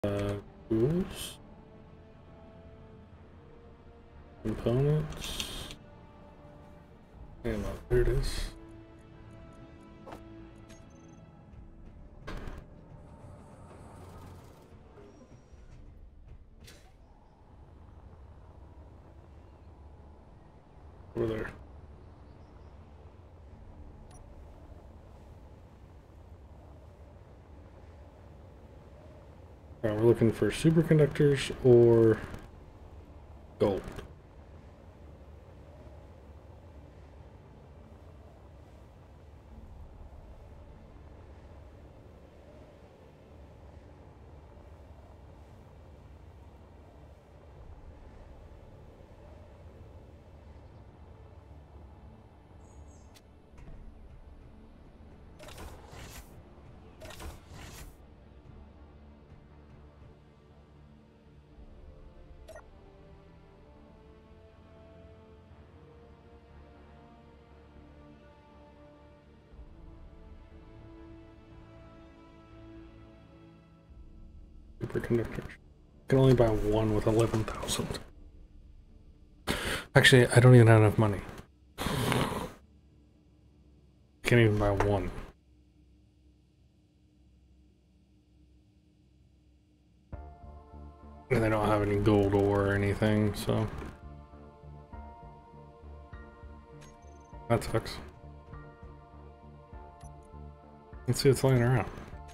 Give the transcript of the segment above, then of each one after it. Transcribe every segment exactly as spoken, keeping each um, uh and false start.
Uh, tools, components. Ammo, there it is. Over there. Alright, we're looking for superconductors or gold. Superconductors. Can only buy one with eleven thousand. Actually, I don't even have enough money. Can't even buy one. And they don't have any gold ore or anything, so that sucks. Let's see what's laying around.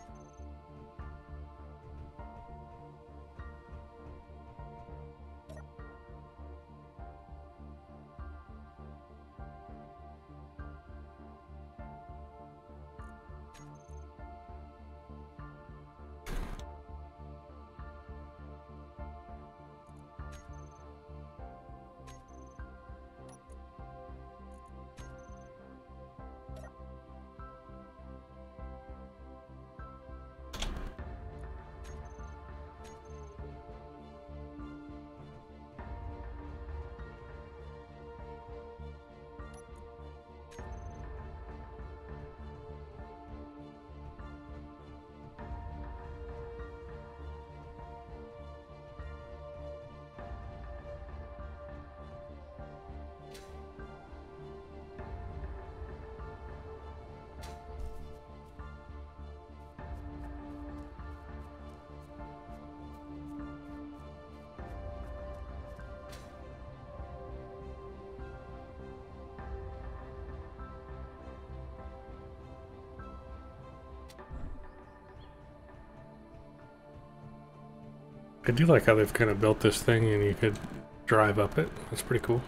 I do like how they've kind of built this thing and you could drive up it. That's pretty cool.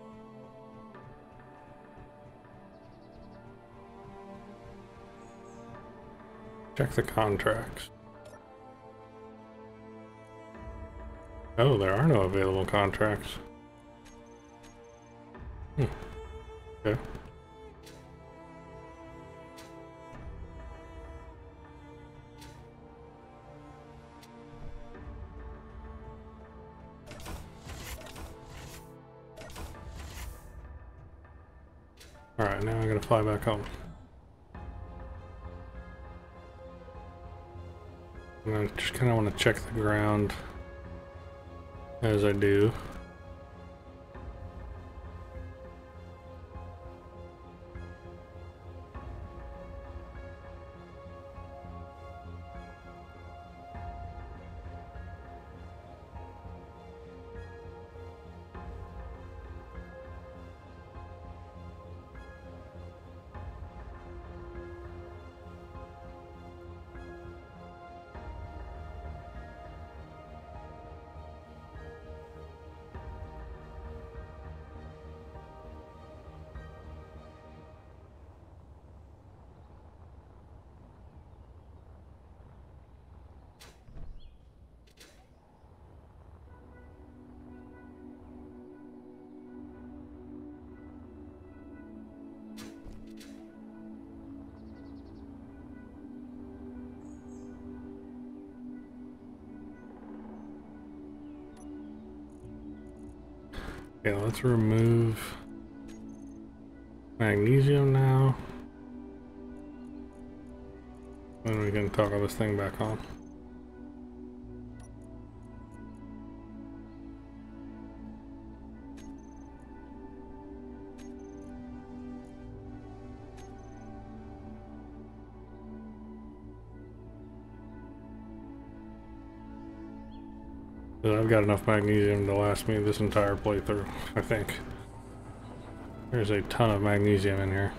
Check the contracts. Oh, there are no available contracts. Hmm. Okay. Alright, now I gotta fly back home. And I just kind of want to check the ground as I do. Okay, let's remove magnesium now. Then we can toggle this thing back on. But I've got enough magnesium to last me this entire playthrough, I think. There's a ton of magnesium in here.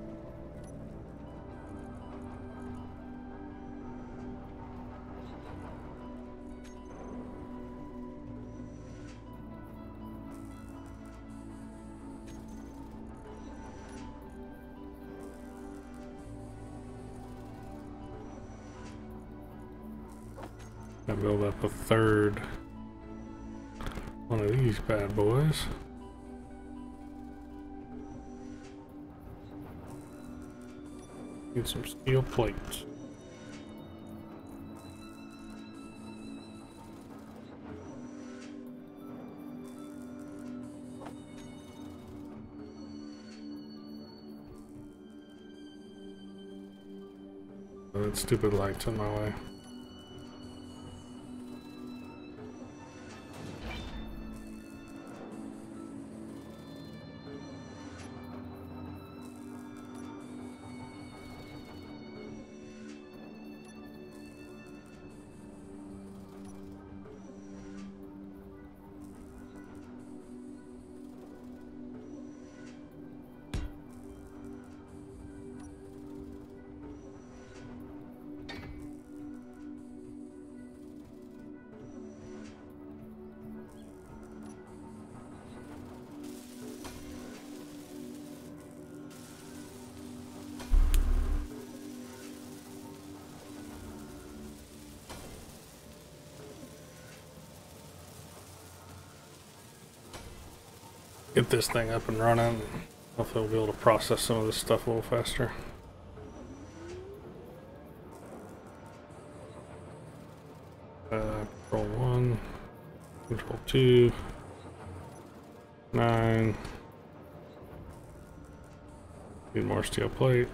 I build up a third one of these bad boys. Need some steel plates. Oh, that stupid light's in my way. Get this thing up and running. Hopefully we'll be able to process some of this stuff a little faster. Uh, control one, control two, nine. Need more steel plate.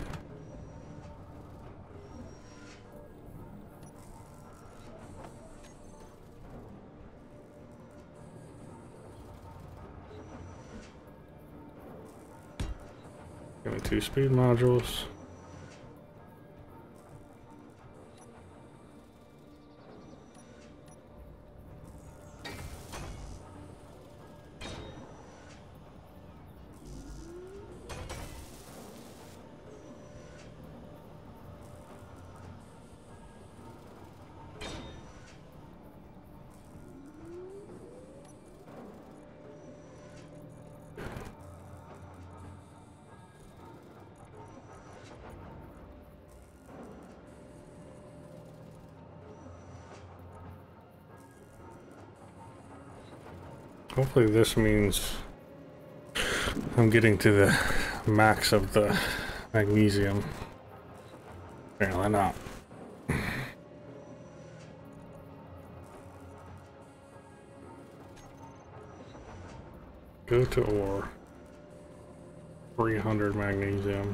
Give me two speed modules. Hopefully this means I'm getting to the max of the magnesium. Apparently not. Go to ore. three hundred magnesium.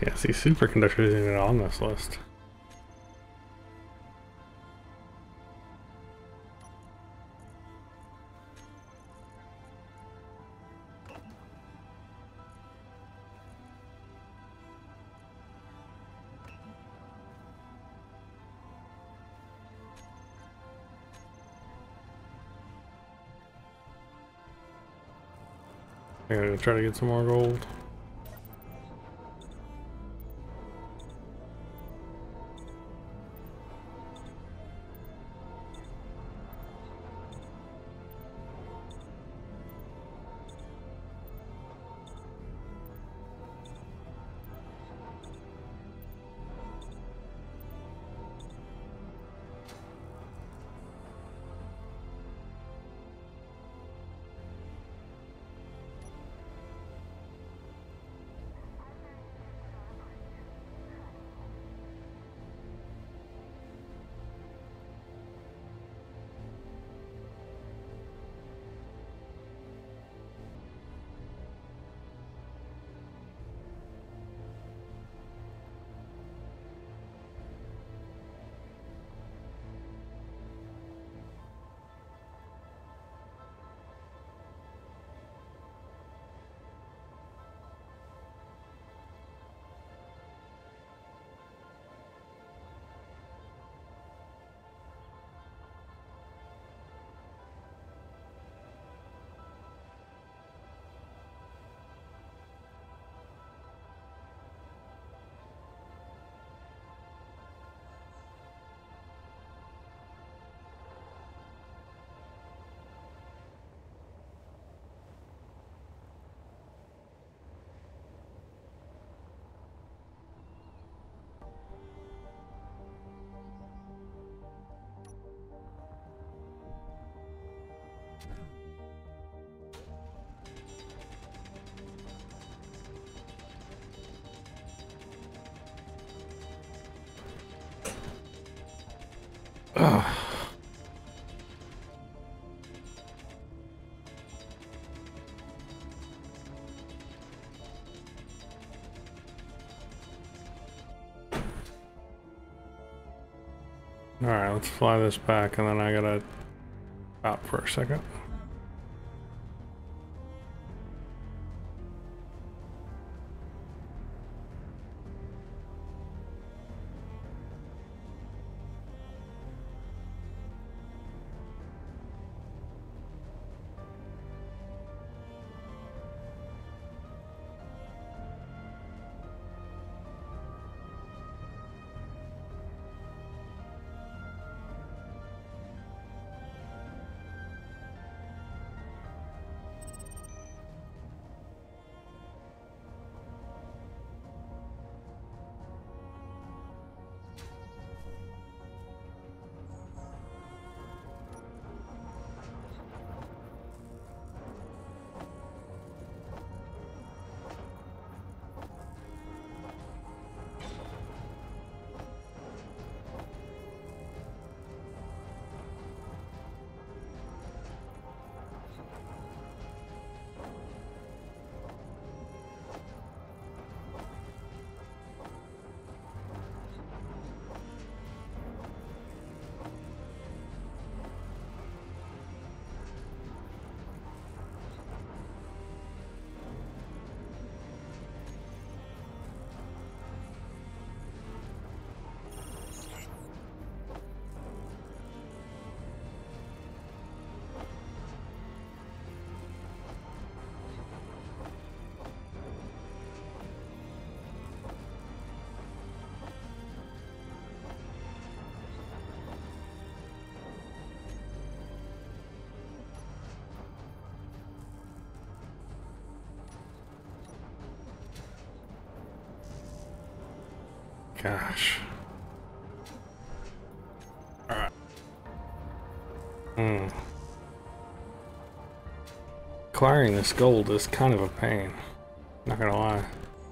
Yeah, see, superconductor isn't even on this list. I'm gonna try to get some more gold. Ugh. Alright, let's fly this back and then I gotta stop for a second. Gosh. Alright. Hmm. Acquiring this gold is kind of a pain. Not gonna lie.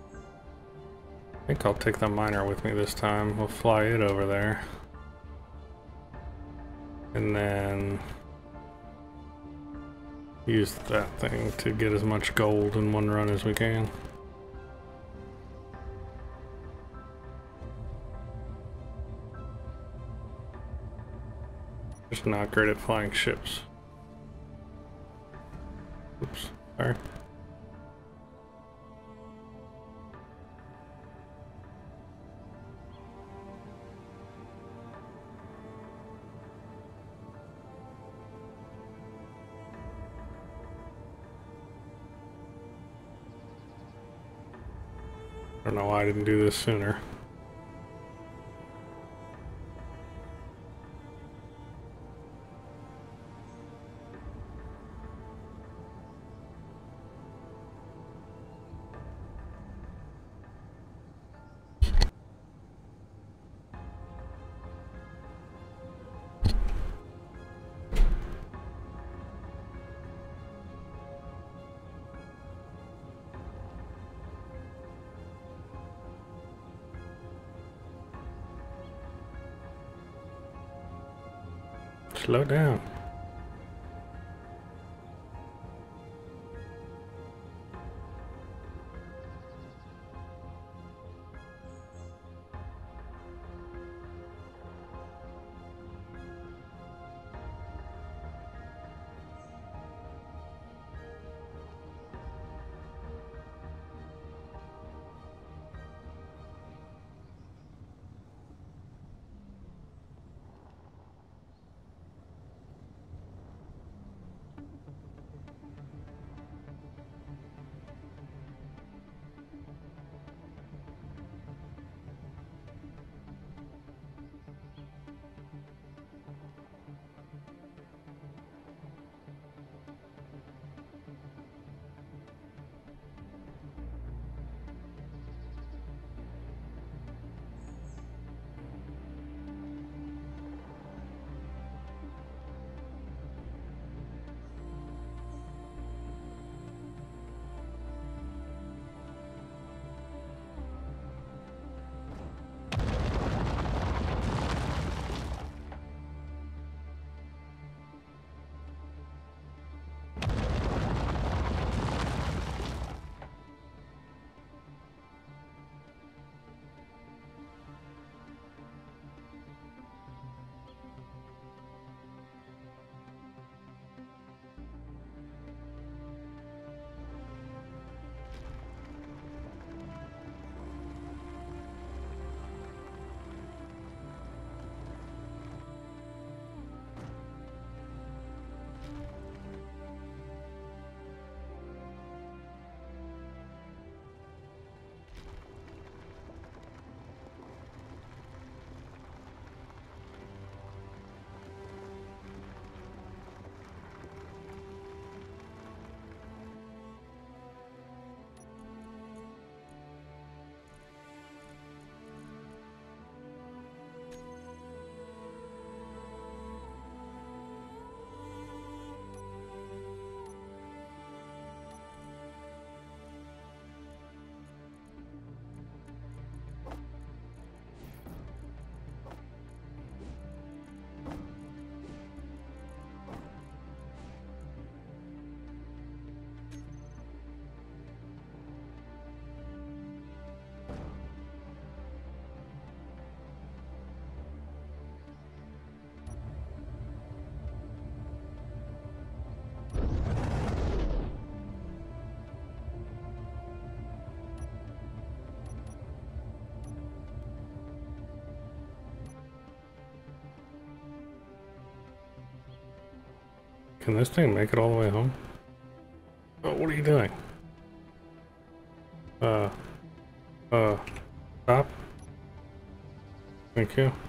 I think I'll take the miner with me this time. We'll fly it over there. And then use that thing to get as much gold in one run as we can. Just not great at flying ships. Oops, sorry. I don't know why I didn't do this sooner. Slow down. Can this thing make it all the way home? Oh, what are you doing? Uh, uh, stop. Thank you.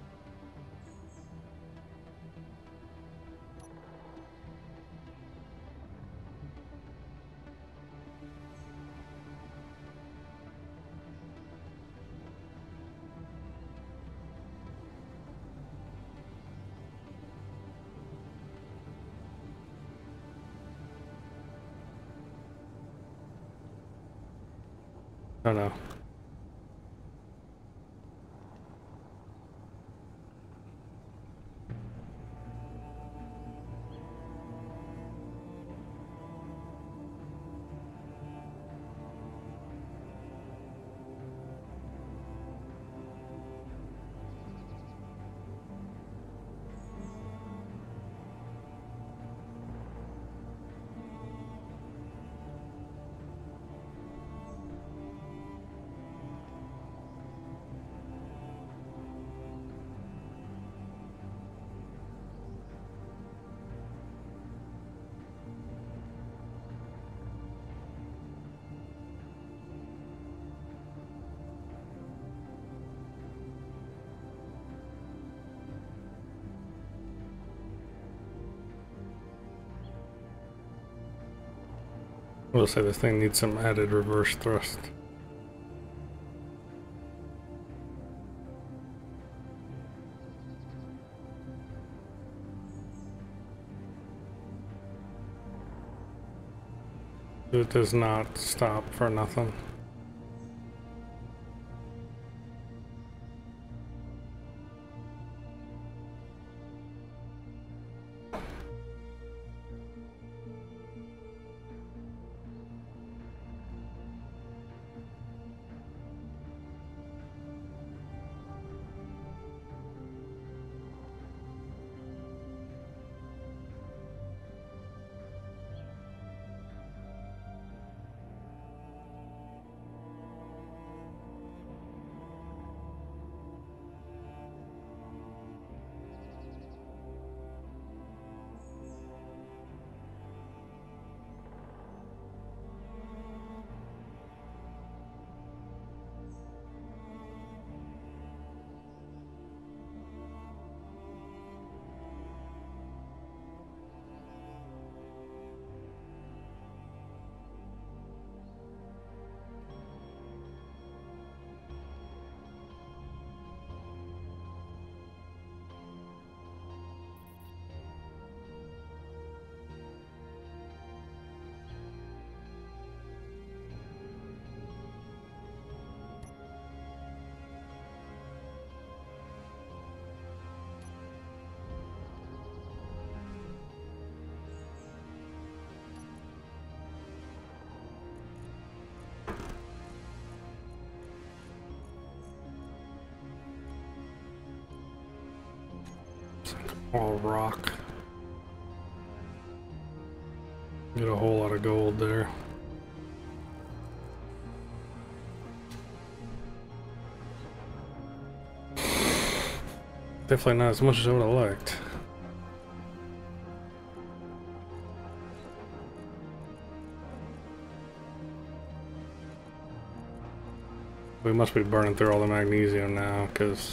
Oh no. I will say this thing needs some added reverse thrust. It does not stop for nothing. All rock. Get a whole lot of gold there. Definitely not as much as I would have liked. We must be burning through all the magnesium now, because